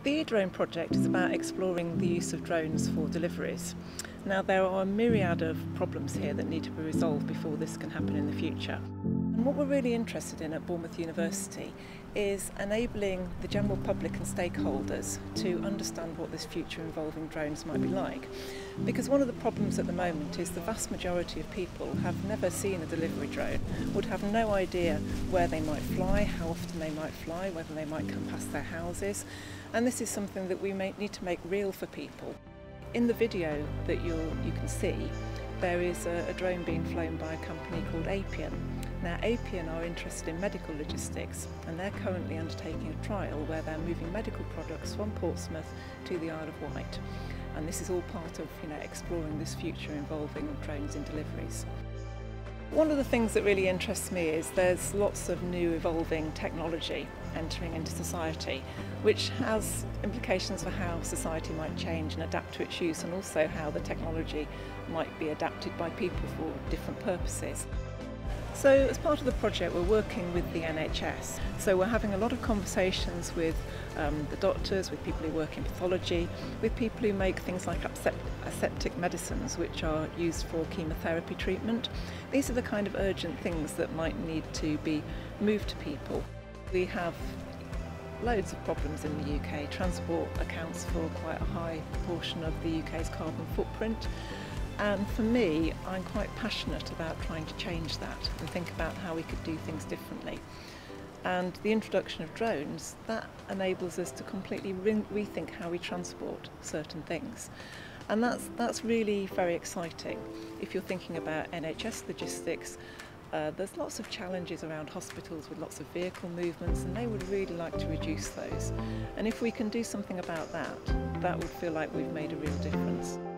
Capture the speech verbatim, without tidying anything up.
The e-drone project is about exploring the use of drones for deliveries. Now, there are a myriad of problems here that need to be resolved before this can happen in the future. And what we're really interested in at Bournemouth University is enabling the general public and stakeholders to understand what this future involving drones might be like. Because one of the problems at the moment is the vast majority of people have never seen a delivery drone, would have no idea where they might fly, how often they might fly, whether they might come past their houses. And this is something that we may need to make real for people. In the video that you'll, you can see, there is a, a drone being flown by a company called Apian. Now, Apian are interested in medical logistics, and they're currently undertaking a trial where they're moving medical products from Portsmouth to the Isle of Wight. And this is all part of, you know, exploring this future involving drones in deliveries. One of the things that really interests me is there's lots of new evolving technology entering into society, which has implications for how society might change and adapt to its use, and also how the technology might be adapted by people for different purposes. So as part of the project, we're working with the N H S. So we're having a lot of conversations with um, the doctors, with people who work in pathology, with people who make things like aseptic medicines, which are used for chemotherapy treatment. These are the kind of urgent things that might need to be moved to people. We have loads of problems in the U K. Transport accounts for quite a high proportion of the U K's carbon footprint. And for me, I'm quite passionate about trying to change that and think about how we could do things differently. And the introduction of drones, that enables us to completely re rethink how we transport certain things. And that's, that's really very exciting. If you're thinking about N H S logistics, uh, there's lots of challenges around hospitals with lots of vehicle movements, and they would really like to reduce those. And if we can do something about that, that would feel like we've made a real difference.